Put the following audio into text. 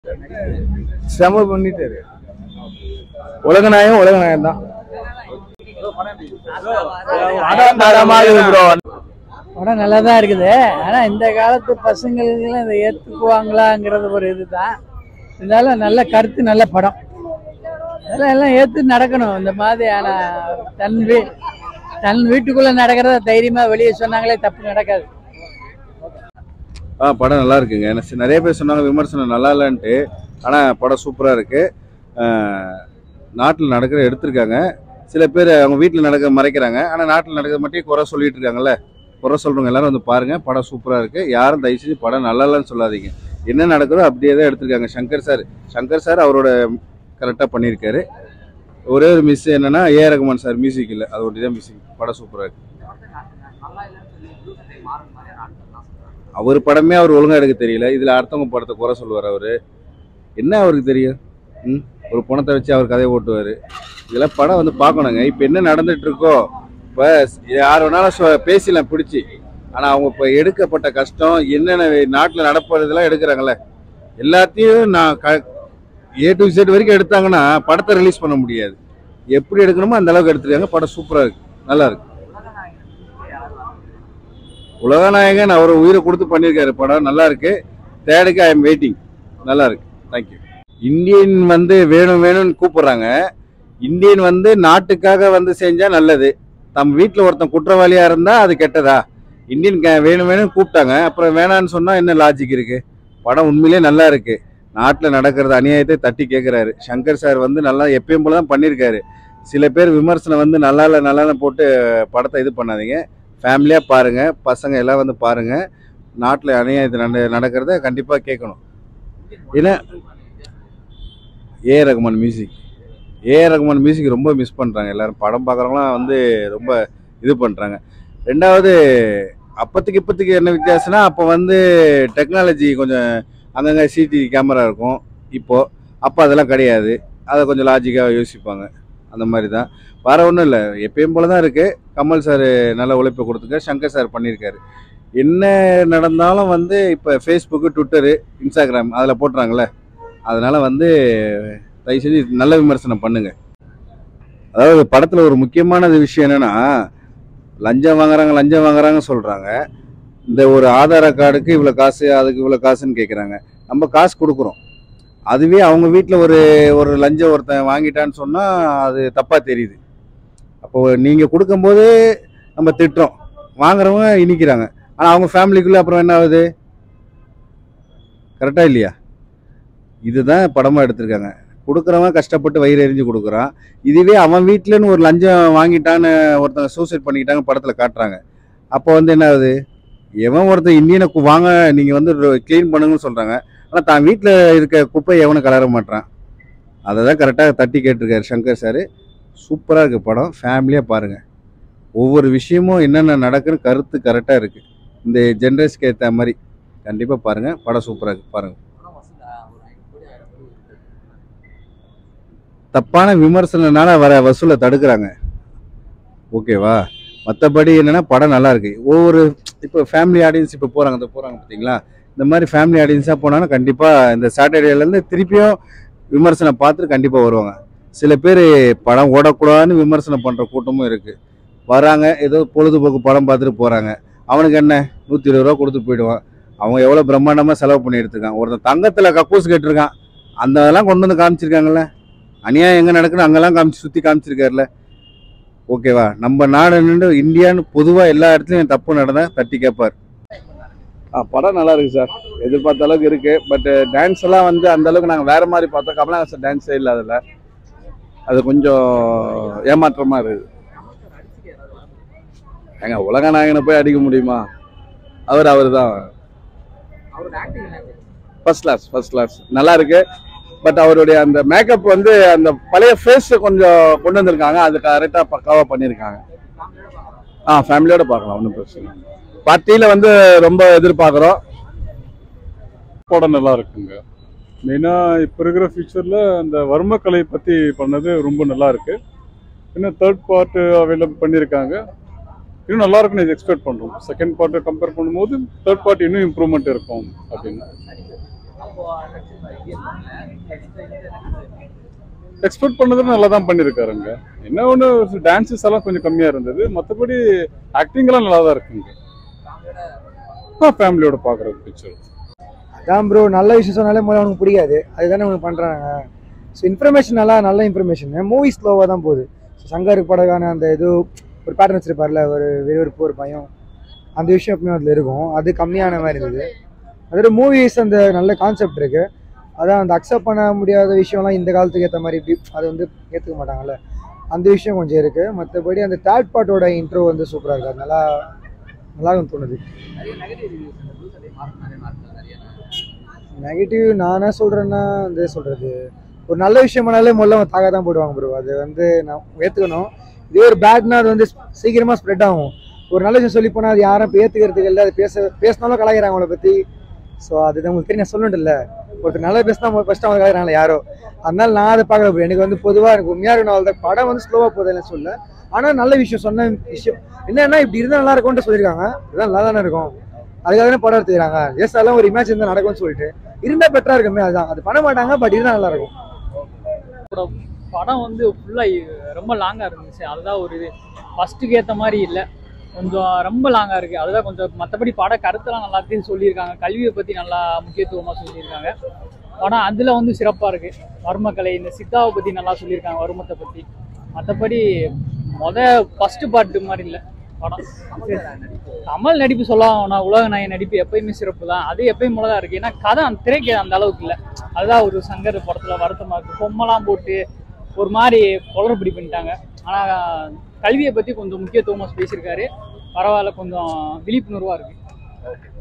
செம பண்ணிட்டாரு. உலகநாயகம் தான். படம் நல்லா தான் இருக்குது. ஆனால் இந்த காலத்து பசங்களுக்கெல்லாம் இதை ஏற்றுக்குவாங்களாங்கிறது ஒரு இதுதான். இருந்தாலும் நல்ல கருத்து, நல்ல படம். அதெல்லாம் எல்லாம் ஏற்று நடக்கணும். இந்த மாதிரியான தன் வீட்டுக்குள்ளே நடக்கிறத தைரியமாக வெளியே சொன்னாங்களே தப்பு நடக்காது. படம் நல்லா இருக்குங்க. நிறைய பேர் சொன்னாங்க விமர்சனம் நல்லா இல்லைன்ட்டு. ஆனால் படம் சூப்பராக இருக்குது. நாட்டில் நடக்கிற எடுத்திருக்காங்க. சில பேர் அவங்க வீட்டில் நடக்க மறைக்கிறாங்க. ஆனால் நாட்டில் நடக்கிறது மட்டும் குறை சொல்லிட்டு இருக்காங்கல்ல. குறை சொல்கிறவங்க எல்லாரும் வந்து பாருங்கள். படம் சூப்பராக இருக்குது. யாரும் தயவு செஞ்சு படம் நல்லா இல்லைன்னு சொல்லாதீங்க. என்ன நடக்குதோ அப்படியே தான் எடுத்திருக்காங்க. சங்கர் சார் அவரோட கரெக்டாக பண்ணியிருக்காரு. ஒரே ஒரு மிஸ் என்னென்னா ஏஆர் ரகுமான் சார் மியூசிக் இல்லை. அது ஒட்டி தான் மியூசிக். படம் சூப்பராக இருக்குது. அவர் படமே அவர் ஒழுங்காக எடுக்க தெரியல. இதில் அடுத்தவங்க படத்தை குறை சொல்லுவார். அவர் என்ன அவருக்கு தெரியும்? ஒரு பணத்தை வச்சு அவர் கதையை ஓட்டுவார். இதெல்லாம் படம் வந்து பார்க்கணுங்க. இப்போ என்ன நடந்துட்டு இருக்கோ, இப்போ யார் வேணாலும் பேசலாம் பிடிச்சி. ஆனால் அவங்க இப்போ எடுக்கப்பட்ட கஷ்டம் என்னென்ன நாட்டில் நடப்பதெல்லாம் எடுக்கிறாங்களே, எல்லாத்தையும் நான் A to Z வரைக்கும் எடுத்தாங்கன்னா படத்தை ரிலீஸ் பண்ண முடியாது. எப்படி எடுக்கணுமோ அந்த அளவுக்கு எடுத்துருக்காங்க. படம் சூப்பராக இருக்கு, நல்லா இருக்கு. உலகநாயகன் அவர் உயிரை கொடுத்து பண்ணியிருக்காரு. படம் நல்லா இருக்கு. தேர்டுக்கு ஐ எம் வெயிட்டிங். நல்லா இருக்கு. தேங்க்யூ. இந்தியன் வந்து வேணும்னு கூப்பிடுறாங்க. இந்தியன் வந்து நாட்டுக்காக வந்து செஞ்சா நல்லது. தம் வீட்டில் ஒருத்தன் குற்றவாளியா இருந்தா அது கெட்டதா? இந்தியன் வேணும்னு கூப்பிட்டாங்க, அப்புறம் வேணான்னு சொன்னா என்ன லாஜிக் இருக்கு? படம் உண்மையிலேயே நல்லா இருக்கு. நாட்டில் நடக்கிறது அநியாயத்தை தட்டி கேட்குறாரு. சங்கர் சார் வந்து நல்லா எப்பயும் போல தான் பண்ணியிருக்காரு. சில பேர் விமர்சனம் வந்து நல்லா போட்டு படத்தை இது பண்ணாதீங்க. ஃபேமிலியாக பாருங்கள். பசங்க எல்லாம் வந்து பாருங்கள். நாட்டில் அநியாயத்தை நடக்கிறத கண்டிப்பாக கேட்கணும். ஏன்னா ஏஆர் ரகுமான் மியூசிக் ரொம்ப மிஸ் பண்ணுறாங்க எல்லோரும். படம் பார்க்குறவங்களாம் வந்து ரொம்ப இது பண்ணுறாங்க. ரெண்டாவது, இப்போதைக்கு என்ன வித்தியாசம்னா, அப்போ வந்து டெக்னாலஜி கொஞ்சம் அங்கங்கே சிசிடிவி கேமரா இருக்கும். அப்போ அதெல்லாம் கிடையாது. அதை கொஞ்சம் லாஜிக்காக யோசிப்பாங்க. அந்த மாதிரி தான். வேறு ஒன்றும் இல்லை, எப்பயும் போல தான் இருக்குது. கமல் சார் நல்ல உழைப்பை கொடுத்துருக்காரு. சங்கர் சார் பண்ணியிருக்காரு. என்ன நடந்தாலும் வந்து இப்போ ஃபேஸ்புக்கு, ட்விட்டரு, இன்ஸ்டாகிராம் அதில் போட்டுறாங்களே, அதனால் வந்து தயவு செஞ்சு நல்ல விமர்சனம் பண்ணுங்கள். அதாவது படத்தில் ஒரு முக்கியமான விஷயம் என்னென்னா, லஞ்சம் வாங்குறாங்க சொல்கிறாங்க. இந்த ஒரு ஆதார கார்டுக்கு இவ்வளோ காசு, அதுக்கு இவ்வளோ காசுன்னு கேட்குறாங்க. நம்ம காசு கொடுக்குறோம். அதுவே அவங்க வீட்டில் ஒரு லஞ்சம் ஒருத்தன் வாங்கிட்டான்னு சொன்னால் அது தப்பாக தெரியுது. அப்போது நீங்கள் கொடுக்கும்போது நம்ம திட்டுறோம், வாங்குறவங்க இனிக்கிறாங்க. ஆனால் அவங்க ஃபேமிலிக்குள்ளே அப்புறம் என்ன ஆகுது? கரெக்டாக இல்லையா? இதுதான் படமாக எடுத்திருக்காங்க. கொடுக்குறவன் கஷ்டப்பட்டு வயிறு எரிஞ்சு கொடுக்குறான். இதுவே அவன் வீட்டிலன்னு ஒரு லஞ்சம் வாங்கிட்டான்னு ஒருத்தங்க சூசைட் பண்ணிக்கிட்டாங்க படத்தில் காட்டுறாங்க. அப்போ வந்து என்ன ஆகுது? எவன் ஒருத்தன் இந்தியனை வாங்க நீங்கள் வந்து க்ளீன் பண்ணுங்கன்னு சொல்கிறாங்க. ஆனால் தான் வீட்டில் இருக்க குப்பை எவனும் கலர மாட்டான். அதை தான் கரெக்டாக தட்டி கேட்டிருக்காரு சங்கர் சார். சூப்பராக இருக்குது படம். ஃபேமிலியாக பாருங்கள். ஒவ்வொரு விஷயமும் என்னென்ன நடக்குன்னு கருத்து கரெக்டாக இருக்குது. இந்த ஜென்ரேஷனுக்கு ஏற்ற மாதிரி கண்டிப்பாக பாருங்கள். படம் சூப்பராக இருக்குது, பாருங்கள். தப்பான விமர்சனனால வர வசூலை தடுக்கிறாங்க. ஓகேவா? மற்றபடி என்னென்னா படம் நல்லா இருக்குது. இப்போ ஃபேமிலி ஆடியன்ஸ் இப்போ போகிறாங்க பார்த்தீங்களா? இந்த மாதிரி ஃபேமிலி ஆடியன்ஸாக போனாங்கன்னா கண்டிப்பாக இந்த சாட்டர்டேலேருந்து திருப்பியும் விமர்சனம் பார்த்துட்டு கண்டிப்பாக வருவாங்க. சில பேர் படம் ஓடக்கூடாதுன்னு விமர்சனம் பண்ணுற கூட்டமும் இருக்குது. வராங்க, ஏதோ பொழுதுபோக்கு படம் பார்த்துட்டு போகிறாங்க. அவனுக்கு என்ன 120 ரூபா கொடுத்து போயிடுவான். அவங்க எவ்வளோ பிரம்மாண்டமாக செலவு பண்ணி எடுத்துருக்கான். ஒருத்தன் தங்கத்தில் கக்கூஸ் கேட்டிருக்கான். அந்த இதெல்லாம் கொண்டு வந்து காமிச்சிருக்காங்கல்ல. அநியாயம் எங்கே நடக்குன்னு அங்கெல்லாம் சுற்றி காமிச்சிருக்காருல. ஓகேவா? நம்ம நாடு நின்று இந்தியான்னு பொதுவாக எல்லா இடத்துலையும் தப்பு நடந்தால் தட்டி கேட்பார். படம் நல்லா இருக்குது சார். எதிர்பார்த்த அளவுக்கு இருக்குது. பட் டான்ஸ் எல்லாம் வந்து அந்த அளவுக்கு நாங்கள் வேறு மாதிரி பார்த்தோம். கமலஹாசன் டான்ஸே இல்லை அதில். அது கொஞ்சம் ஏமாற்றமாக இருக்குது. ஏங்க உலகநாயகனை போய் அடிக்க முடியுமா? அவர் தான் ஃபர்ஸ்ட் கிளாஸ் நல்லா இருக்கு. பட் அவருடைய அந்த மேக்கப் வந்து அந்த பழைய ஃபேஸ் கொஞ்சம் கொண்டு வந்திருக்காங்க. அது கரெக்டாக பக்காவாக பண்ணியிருக்காங்க. ஃபேமிலியோட பார்க்கலாம், ஒன்றும் பிரச்சனை. பார்ட்டியில் வந்து ரொம்ப எதிர்பார்க்குறோம். படம் நல்லா இருக்குங்க. மெயினாக இப்போ இருக்கிற ஃபியூச்சரில் அந்த வர்மக்கலை பற்றி பண்ணது ரொம்ப நல்லா இருக்கு. இன்னும் தேர்ட் பார்ட்டு அவைலபிள் பண்ணியிருக்காங்க. இன்னும் நல்லா இருக்குன்னு இது எக்ஸ்பெக்ட் பண்ணுறோம். செகண்ட் பார்ட்டை கம்பேர் பண்ணும்போது தேர்ட் பார்ட் இன்னும் இம்ப்ரூவ்மெண்ட் இருக்கும் அப்படின்னு. எக்ஸ்பெக்ட் பண்ணது நல்லா தான் பண்ணியிருக்காருங்க. என்ன ஒன்று டான்ஸஸ் எல்லாம் கொஞ்சம் கம்மியாக இருந்தது, மற்றபடி ஆக்டிங் எல்லாம் நல்லா தான் இருக்குங்க. ஃபேமிலியோட பார்க்குற பிக்சர் அதான் ப்ரோ. நல்ல விஷயம் சொன்னாலே முதல்ல அவனுக்கு பிடிக்காது, அதுதானே அவனுக்கு பண்ணுறாங்க. ஸோ இன்ஃபர்மேஷன் நல்ல இன்ஃபர்மேஷன். மூவி ஸ்லோவாக தான் போகுது. ஸோ சங்கர் படகான அந்த இது ஒரு பேட்டர்ன் வச்சிருப்பார்ல, ஒரு விறுவிறுப்பு ஒரு பயம், அந்த விஷயம் எப்பவுமே அதில் இருக்கும். அது கம்மியான மாதிரி இருந்தது. அதோட மூவிஸ் அந்த நல்ல கான்செப்ட் இருக்குது. அதான் அந்த அக்செப்ட் பண்ண முடியாத விஷயம்லாம் இந்த காலத்துக்கு ஏற்ற மாதிரி இப்படி அதை வந்து ஏற்றுக்க மாட்டாங்கல்ல, அந்த விஷயம் கொஞ்சம் இருக்குது. மற்றபடி அந்த தேர்ட் பார்ட்டோட இன்ட்ரோ வந்து சூப்பராக இருக்குது. அது நல்லா தோணுது. நெகட்டிவ் நான் என்ன சொல்கிறேன்னா வந்து சொல்கிறது, ஒரு நல்ல விஷயம்னாலே முதல்ல அவங்க தாக தான் போடுவாங்க ப்ரோ. அது வந்து நான் ஏற்றுக்கணும். இதே ஒரு பேட்னா அது வந்து சீக்கிரமாக ஸ்ப்ரெட் ஆகும். ஒரு நல்ல விஷயம் சொல்லி போனால் அது யாரும் இப்போ ஏற்றுக்கிறதுக்கு இல்லை. அது பேசினாலும் கலாய்கிறாங்க அவங்கள பற்றி. ஸோ அதுதான் உங்களுக்கு தெரியும், நான் சொல்லணும்ல. ஒருத்தர் நல்லா பேசினா ஃபஸ்ட்டு அவங்க கலாய்கிறாங்களே யாரோ. அதனால நான் அதை பார்க்கல ப்ரோ. எனக்கு வந்து பொதுவாக எனக்கு உண்மையாக இருக்கணும். அந்த படம் வந்து ஸ்லோவாக போதில்லை சொல்ல, ஆனால் நல்ல விஷயம் சொன்ன விஷயம் என்னன்னா இப்படி இருந்தால் நல்லா இருக்கும்னு சொல்லியிருக்காங்க. இதுதான் நல்லா தானே இருக்கும், அதுக்காக தானே படம் எடுத்துக்கிறாங்க. ஜஸ்ட் அதெல்லாம் ஒரு இமேஜ் இருந்தால் நடக்கும்னு சொல்லிட்டு இருந்தால் பெட்டராக இருக்குமே. அதுதான் அது பண்ண மாட்டாங்க, பட் இருந்தால் நல்லா இருக்கும். படம் வந்து ஃபுல்லாக ரொம்ப லாங்காக இருந்துச்சு. அதுதான் ஒரு இது. ஃபஸ்ட்டுக்கு ஏற்ற மாதிரி இல்லை, கொஞ்சம் ரொம்ப லாங்காக இருக்குது. அதுதான் கொஞ்சம். மற்றபடி பட கருத்தெல்லாம் எல்லாத்தையும் சொல்லியிருக்காங்க. கல்வியை பற்றி நல்லா முக்கியத்துவமாக சொல்லியிருக்காங்க. படம் அதில் வந்து சிறப்பாக இருக்குது. வர்மக்கலை, இந்த சித்தாவை பற்றி நல்லா சொல்லியிருக்காங்க, வருமத்தை பற்றி. மற்றபடி ஃபஸ்ட்டு பார்ட்டு மாதிரி இல்லை படம். கமல் நடிப்பு சொல்லலாம், உலக நாய நடிப்பு எப்பயுமே சிறப்பு தான். அது எப்பயும் போல தான் இருக்குது. ஏன்னா கதை அந்த திரைக்கு அந்த அளவுக்கு இல்லை. அதுதான் ஒரு சங்கர் படத்தில் வருத்தமாக இருக்குது. பொம்மைலாம் போட்டு ஒரு மாதிரி குளறுபடி பண்ணிட்டாங்க. ஆனால் கல்வியை பற்றி கொஞ்சம் முக்கியத்துவமாக பேசியிருக்காரு. பரவாயில்ல, கொஞ்சம் விழிப்புணர்வாக இருக்குது.